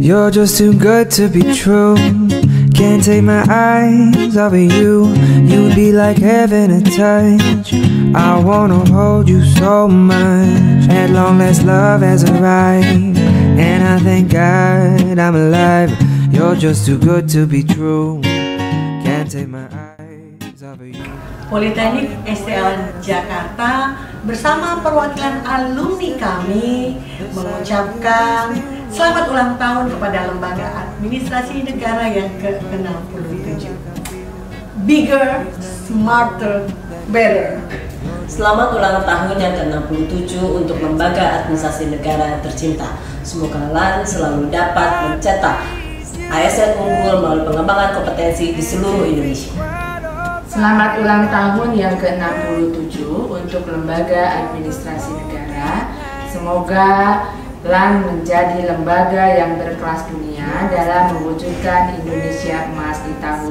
You're just too good to be true. Can't take my eyes off of you. You'd be like heaven to touch. I wanna hold you so much. At long last love has arrived, and I thank God I'm alive. You're just too good to be true. Can't take my eyes off of you. Politeknik STL Jakarta bersama perwakilan alumni kami mengucapkan selamat ulang tahun kepada Lembaga Administrasi Negara yang ke-67. Bigger, smarter, better. Selamat ulang tahun yang ke-67 untuk Lembaga Administrasi Negara tercinta. Semoga LAN selalu dapat mencetak ASN unggul melalui pengembangan kompetensi di seluruh Indonesia. Selamat ulang tahun yang ke-67 untuk Lembaga Administrasi Negara. Semoga LAN menjadi lembaga yang berkelas dunia dalam mewujudkan Indonesia emas di tahun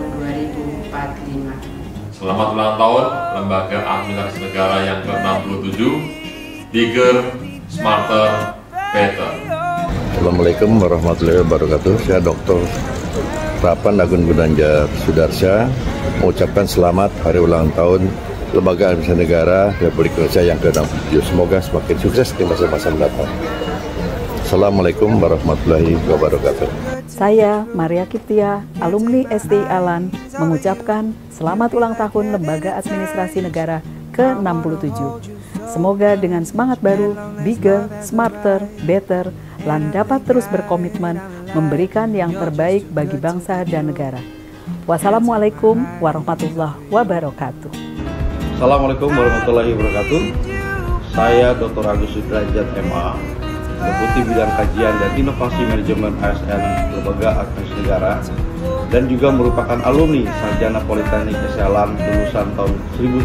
2045. Selamat ulang tahun Lembaga Administrasi Negara yang ke-67, Bigger, Smarter, Better. Assalamualaikum warahmatullahi wabarakatuh. Saya Dr. Prapan Agun Gunanjar Sudarsya mengucapkan selamat hari ulang tahun Lembaga Administrasi Negara Republik Indonesia yang ke-67. Semoga semakin sukses di masa-masa mendatang. Assalamualaikum warahmatullahi wabarakatuh. Saya Maria Kiptia, alumni SD Alan, mengucapkan selamat ulang tahun Lembaga Administrasi Negara ke-67. Semoga dengan semangat baru, bigger, smarter, better, LAN dapat terus berkomitmen memberikan yang terbaik bagi bangsa dan negara. Wassalamualaikum warahmatullahi wabarakatuh. Assalamualaikum warahmatullahi wabarakatuh. Saya Dr. Agus Sudrajat MA, Deputi Bidang Kajian dan Inovasi Manajemen ASN Lembaga Administrasi Negara, dan juga merupakan alumni Sarjana Politeknik SLAN lulusan tahun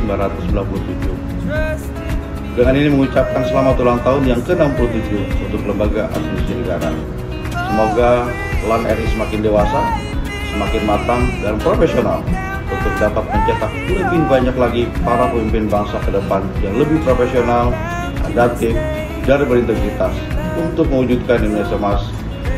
1997. Dengan ini mengucapkan selamat ulang tahun yang ke-67 untuk Lembaga Administrasi Negara. Semoga LAN RI semakin dewasa, semakin matang dan profesional untuk dapat mencetak lebih banyak lagi para pemimpin bangsa ke depan yang lebih profesional, adaptif, dan berintegritas untuk mewujudkan Indonesia Emas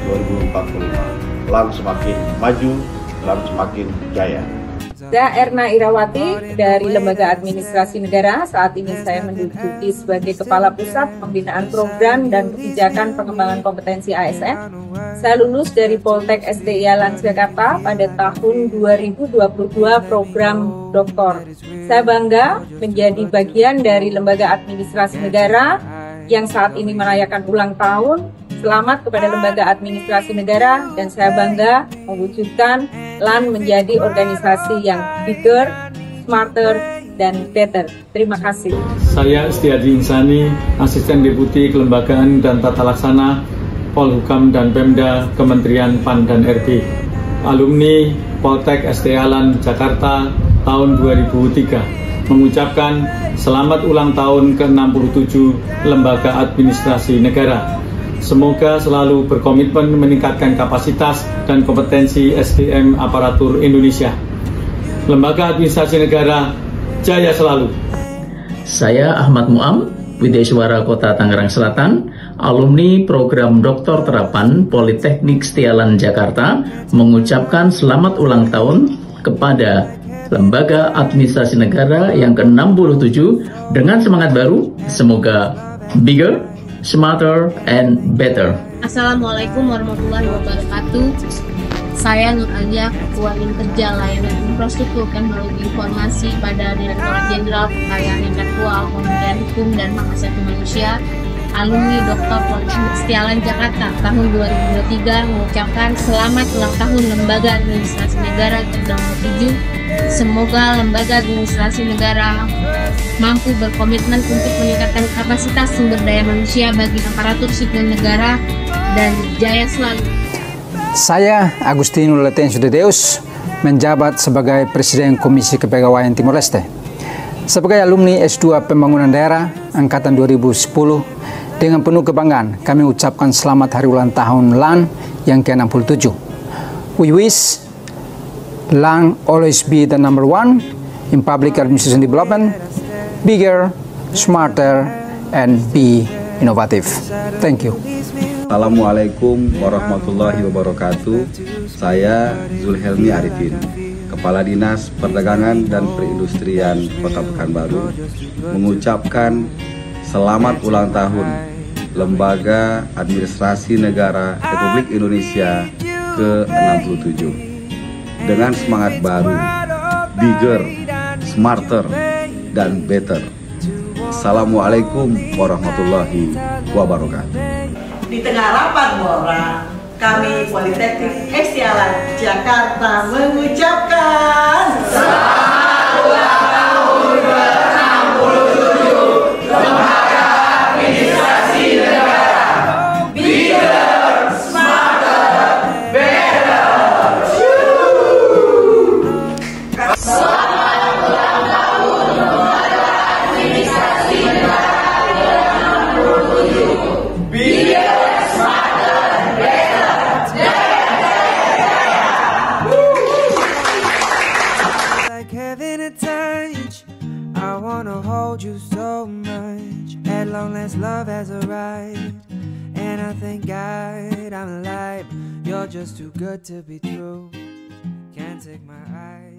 2045. LAN semakin maju, LAN semakin jaya. Saya Erna Irawati dari Lembaga Administrasi Negara. Saat ini saya menduduki sebagai Kepala Pusat Pembinaan Program dan Kebijakan Pengembangan Kompetensi ASN. Saya lulus dari Poltek SDI LAN Jakarta pada tahun 2022 program doktor. Saya bangga menjadi bagian dari Lembaga Administrasi Negara yang saat ini merayakan ulang tahun. Selamat kepada Lembaga Administrasi Negara, dan saya bangga mewujudkan LAN menjadi organisasi yang bigger, smarter, dan better. Terima kasih. Saya Istiadi Insani, Asisten Deputi Kelembagaan dan Tata Laksana Polhukam dan Pemda Kementerian PAN dan RB. Alumni Poltek SDI LAN Jakarta tahun 2003. Mengucapkan selamat ulang tahun ke-67 Lembaga Administrasi Negara. Semoga selalu berkomitmen meningkatkan kapasitas dan kompetensi SDM aparatur Indonesia. Lembaga Administrasi Negara jaya selalu. Saya Ahmad Muam, Widyaswara Kota Tangerang Selatan, alumni program Doktor Terapan Politeknik Setialan Jakarta, mengucapkan selamat ulang tahun kepada Lembaga Administrasi Negara yang ke-67 dengan semangat baru. Semoga bigger, smarter, and better. Assalamualaikum warahmatullahi wabarakatuh. Saya Nur Alia, Ketua Interja Layanan Infrastruktur Teknologi Informasi pada Direktorat Jenderal Kekayaan Intelektual, Kementerian Hukum dan Hak Asasi Manusia, alumni Dr. Politeknik Setialan Jakarta tahun 2023, mengucapkan selamat ulang tahun Lembaga Administrasi Negara ke-67. Semoga Lembaga Administrasi Negara mampu berkomitmen untuk meningkatkan kapasitas sumber daya manusia bagi aparatur sipil negara dan jaya selalu. Saya Agustinus Leten Sudedeus, menjabat sebagai Presiden Komisi Kepegawaian Timor Leste. Sebagai alumni S2 Pembangunan Daerah Angkatan 2010, dengan penuh kebanggaan kami ucapkan selamat hari ulang tahun LAN yang ke-67. We wish LAN always be the number one in public administration development, bigger, smarter, and be innovative. Thank you. Assalamualaikum warahmatullahi wabarakatuh. Saya Zulhelmi Arifin, Kepala Dinas Perdagangan dan Perindustrian Kota Pekanbaru, mengucapkan selamat ulang tahun Lembaga Administrasi Negara Republik Indonesia ke-67 dengan semangat baru, bigger, smarter, dan better. Assalamualaikum warahmatullahi wabarakatuh. Di tengah rapat Bora, kami Politeknik ST Alan Jakarta mengucapkan selamat ulang tahun ke-67 Lembaga Administrasi Negara. Bigger, smarter, better. Selamat ulang tahun Lembaga Administrasi Negara ke-67. Bigger. Having a touch, I wanna hold you so much. At long last, love has arrived, and I thank God I'm alive. You're just too good to be true. Can't take my eyes.